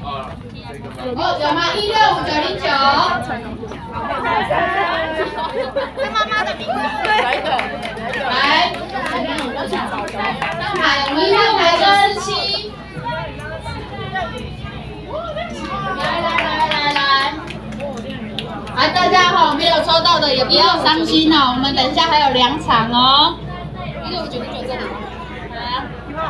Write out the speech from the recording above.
哦，有吗？165-909。 是妈妈的名字。 来，上海，我们上海17。来。啊，大家哈，没有抽到的也不要伤心哦，我们等一下还有2场哦。165-909。